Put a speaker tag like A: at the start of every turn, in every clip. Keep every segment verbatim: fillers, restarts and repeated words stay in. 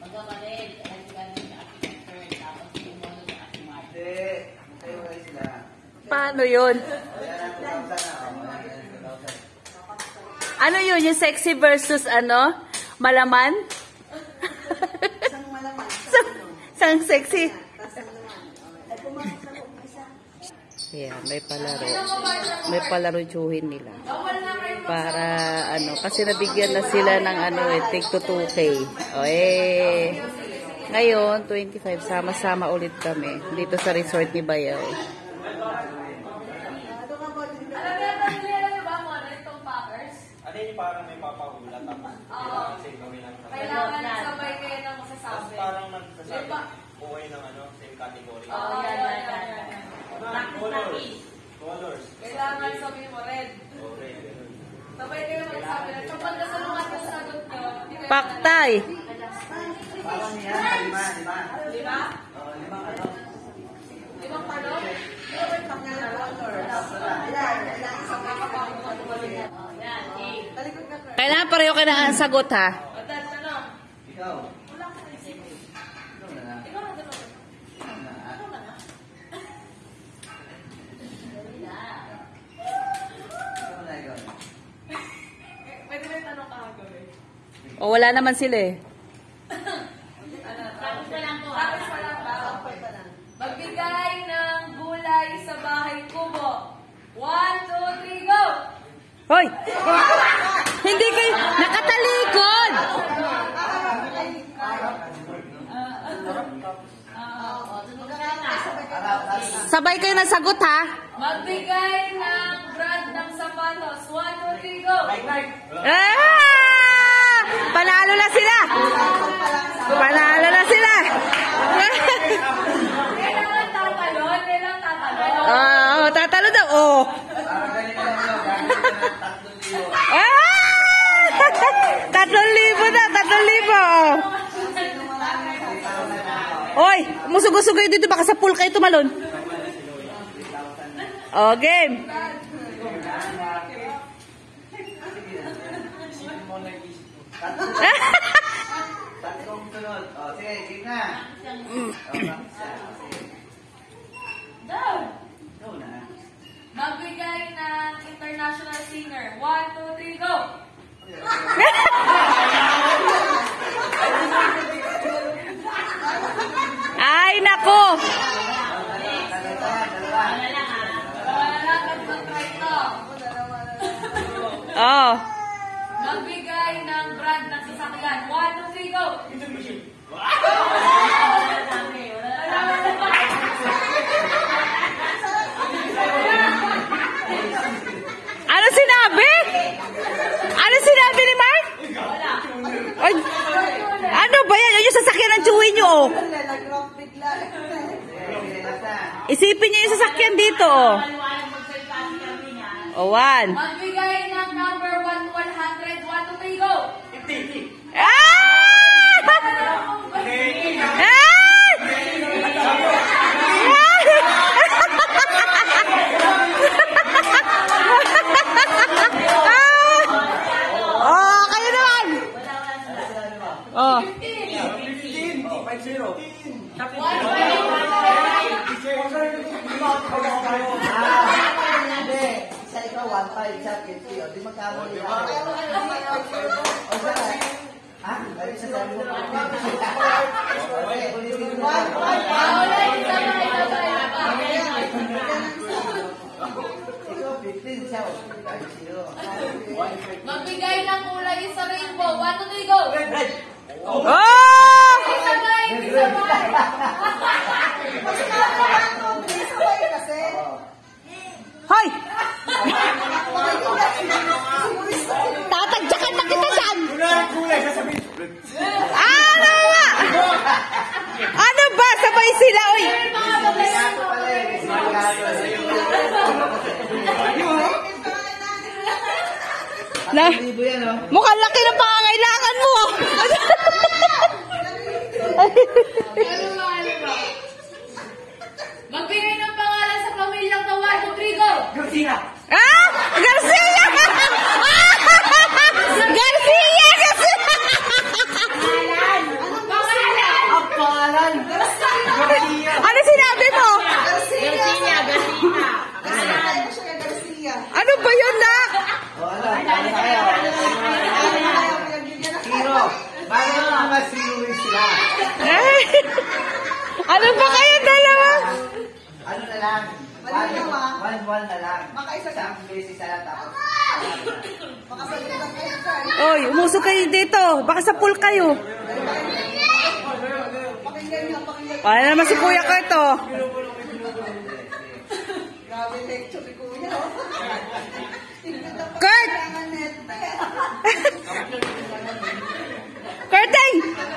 A: Paano yun? Ano yun? Yung sexy versus ano? Malaman?
B: Isang malaman.
A: Sang sexy. Yeah, may palaro. May palaro tsuhin nila. Para ano, kasi nabigyan na sila ng ano eh, take to two K. O eh, ngayon, twenty-five, sama-sama ulit kami dito sa resort ni Bayaw.
C: Ano yung parang may papahulat naman?
D: Oo. Kailangan sabay kayo ng masasabi.
C: Parang nagsasabi, buhay ng ano, same category.
D: Oo, yan, yan, yan.
C: Colors. Colors.
D: Kailangan sabihin mo, red.
C: Okay.
D: Sabay kayo magsabi. Kapag nasa mga sasagot nyo,
A: Paktay!
B: Parang yan, lima, lima.
D: Lima?
B: Oo, limang ano.
D: Limang talong?
B: Yan, kailangan isang
A: Kailangan pareho ka na ang sagot ha.
D: O, dad, tanong.
B: Ikaw.
D: Wala ka sa isip.
B: Ikaw na lang.
D: Ikaw na tanong.
B: Ikaw na lang.
D: Ikaw na nga.
B: Ikaw na, ikaw na.
D: Pwede na yung tanong ka gawin.
A: O wala naman sila eh.
D: Tapos pa lang po. Tapos pa lang ba? Magbigay ng gulay sa bahay kubo. One, two, three, go!
A: Hoy! Hindi kayo nakatalikod! Sabay kayo ng sagot ha.
D: Magbigay ng brand ng sapatos. One, two, three, go!
A: Ah! Panalo na sila! Panalo na sila!
D: Kailangan tatalon. Kailangan tatalon.
A: Ah, oh, tatalo daw. Oh.
B: Parang ganito lang yun. Gagawin na ng tatlong libo.
A: Ah! Tatlong libo na, tatlong libo. Oh. Oy, musugod-sugod dito baka sa pool kayo tumalon. Oh, game.
B: Tatlong sunod. O, sige, game na. O,
D: Go!
B: ikaw na.
D: Magbigay ng international singer. One, two, three, go!
A: Ay, nako.
D: Wala lang, nag-try to.
A: Oh.
D: Magbigay ng brand ng sasakyan. One, two, three, go!
A: Ano sinabi? Ano sinabi ni Mark? Ay, ano ba yan? Yung sasakyan ng tsuhin nyo, oh.
B: Nag-rock bigla.
A: Isipin niyo yung sasakyan dito, oh. Oh, one.
D: Magbigay ng number one to one hundred. One, two, three, go!
A: Ah! Ah! Oh, kayo naman. Oh.
B: Hindi. Isa ikaw, one five, isa fifty. O, di magkamo nila. O, isa ka. Ha? Ay, isa sabi mo. Okay, ulitin mo. Ikaw, fifteen siya. O, ay, zero.
D: Magbigay ng kulay sa rainbow. One, two, three, go!
A: Oh!
D: Isabay! Isabay!
A: Hoy! Tatagyakan na kita dyan! Ano ba? Ano ba? Sabay sila, oy! Na,
B: Libo yan, o.
A: mukhang laki ng pangangailangan mo!
D: Magbigay ng pangalan sa pamilyang to. One, two, three, go!
B: Garcia!
A: Ah! Garcia! Garcia! Garcia!
D: Pangalan!
A: Ano sinabi mo?
D: Garcia, Garcia.
A: Ano ba yun na?
B: O ano, ano tayo? Zero. Bakit mga zero sila?
A: Eh, ano ba kayo dalawa?
B: Ano na lang? One, one, one na lang. Isang beses na lang tapos.
A: Oy, umusok kayo dito. Baka sa pool kayo. Paano naman si Kuya Kurt, oh? Kurt! Kurting!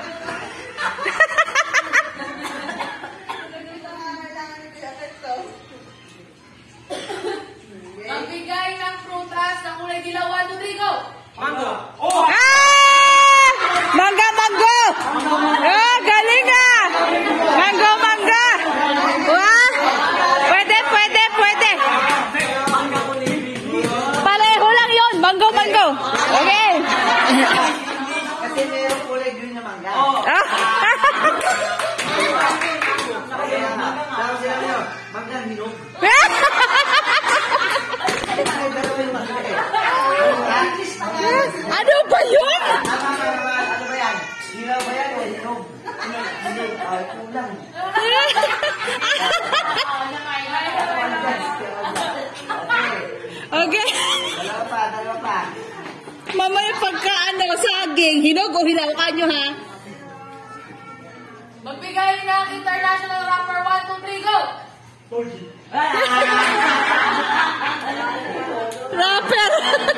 D: Magbigay ng prutas na kulay dilaw. One, two, three, go!
C: Mango. Oh!
A: Ah! Mangga, manggo! Ah, galing ah! Manggo, mangga! Wah! Pwede, pwede, pwede! Pareho lang yun! Manggo, manggo! Okay!
B: Kasi mayroong kulay green na mangga.
A: Ah!
B: Kaya nga, tapos sila nyo, mangga hinog. Ay, dalawa yung mangga eh.
A: Ano ba yun?
B: Tama ba naman? Ano ba yan? Hilaw ba yan o hinog? Hinog. Ah, kulang.
A: Okay.
B: Dalawa pa, dalawa pa.
A: Mamaya pagkaan ng saging, hinog o hilaw nyo ha?
D: Magbigay ng international rapper. One, two, three, go!
A: Rapper!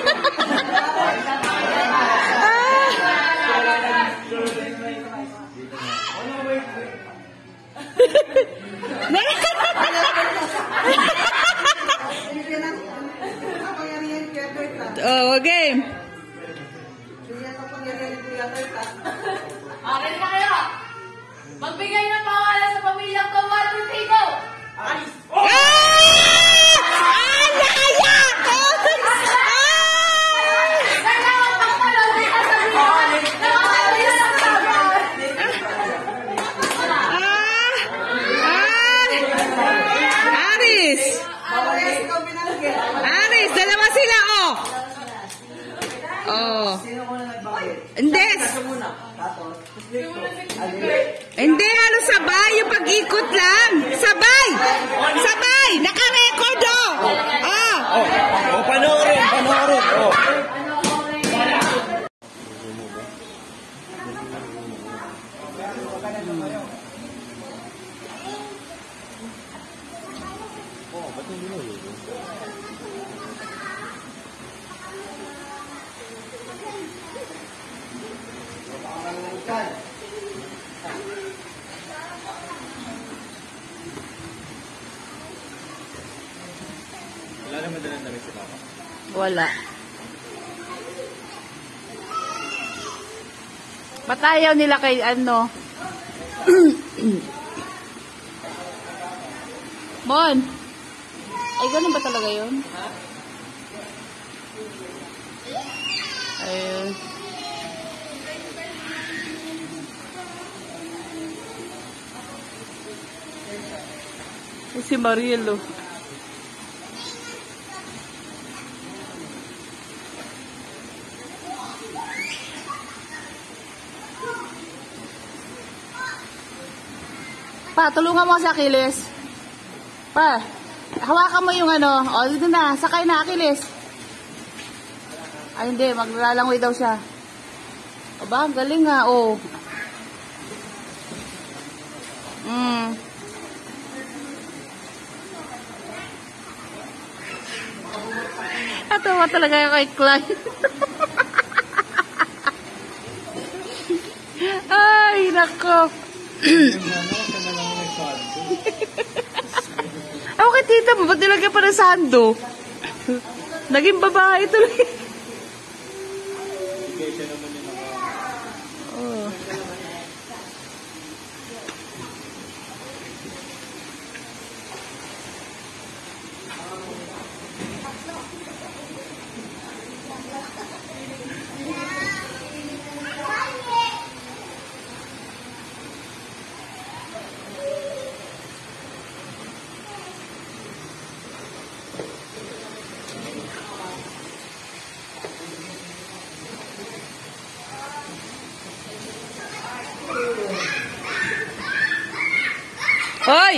A: Oh, game.
D: Ah, ready na kayo? Magbigay ng pangalan sa pamilyang to. One, two, three, go!
C: Alis.
A: Ah! Ah, naya!
D: Kailangan pa pala, hindi ka sabihin. Nakakali na lang sabi.
A: Ah! Aris! Aris, dalawa sila, oh! Oh.
B: Sino muna nagbakit?
A: Hindi.
B: Tapos,
A: Hindi, ano sabay, yung pag-ikot lang. Sabay! Sabay! Naka-record, oh! Ah!
C: Oh, panoorin, panoorin. Oh. Wala naman dalang damit si Papa.
A: Wala. Patayaw nila kay ano. Mon. Ay, ganun ba talaga yun? Ayun. Si Marielo. Pa, tulungan mo si Achilles. Pa, hawakan mo yung ano. O, dito na. Sakay na, Achilles. Ay, hindi. Maglalangoy daw siya. Aba, ang galing nga. O. Mm. Natawa talaga yung kay Clyde. Ay, nako. Ako kay tita mo, ba't nilagyan pa ng sando? Naging babae tuloy. Oh. Hoy!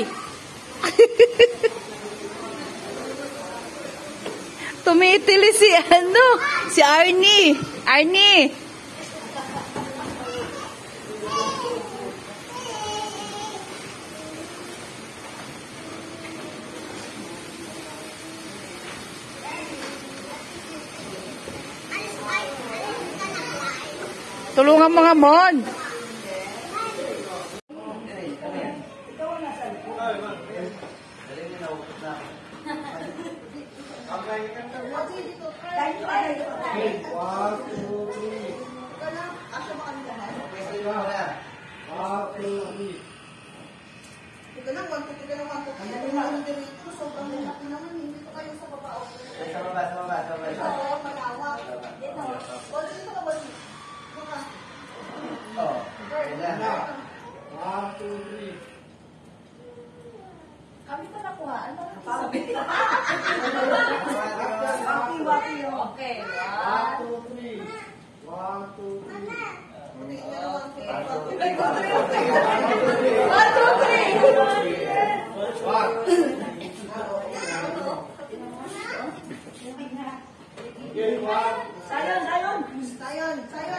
A: Tumitili si ano? Si Arnie. Arnie! Tulungan mga mon.
E: Ito lang, one to ito lang, one to three. Ano naman dito, sobrang laki naman. Hindi ko kayo sa baba.
B: Sa baba, sa baba, sa baba.
E: Oo, malawak. Ito. O, dito ka ba? Buka.
B: Oh, ayan.
E: Kami pa nakuha. Ano na sabi? Waki, waki yun.
D: Okay.
E: One, two, three. One,
D: One, two, three.
E: Sayon, sayon. Sayon, sayon.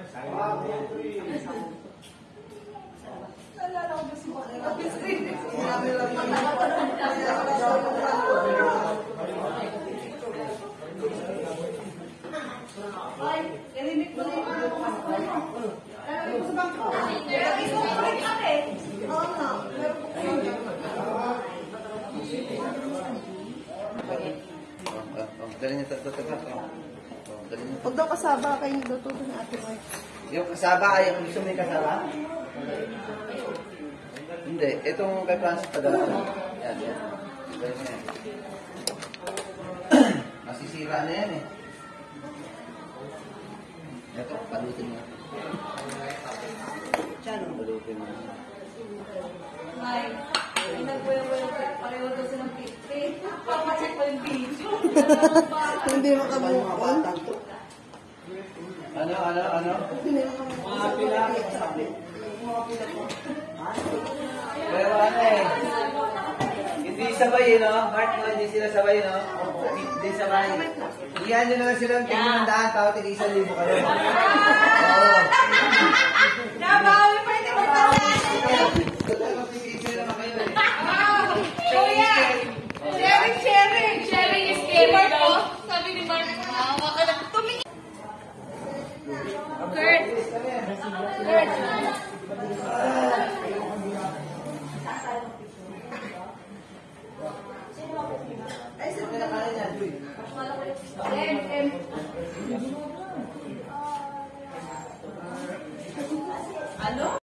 E: Nalala ko ba si Sinabi lang Ay, elimik mo na yung mga kumakuha mo. Lalagay mo sa bangko. Lalagay mo sa bangko. Oo nga. Meron ko kayo.
B: Oh, dali niyo ito, ito, ito. Oh, dali niyo.
E: Huwag daw kasaba kayo nagluto ng ate mo.
B: Yung kasaba, ay, yung gusto mo yung kasaba? Hindi, itong kay Francis padala ko. Yan, yan. Dali mo yan. Masisira na yan eh. Ito, palutin mo. Palutin mo.
D: Ay, nagbuyo-buyo pareho daw silang picture. Papacheck ko yung video.
E: Hindi makabukuan.
B: Ano, ano, ano?
E: Hindi makabukuan.
B: Pero ano eh. Hindi sabay eh, no? Mark, no? Hindi sila sabay, no? Hindi sabay. Iyan nyo na lang silang tingin ng daan, tao, tig isang libo kayo. Oo.
D: Nabawi pa rin ako pa.
B: Tig-isa naman kayo eh.
D: Kuya! Sharing, sharing! Sharing is caring po. Sabi ni Mark, maawa ka lang. Tumingin! Kurt! Kurt!
E: Ay, sino na kaya niya?
D: Em, em. Ano?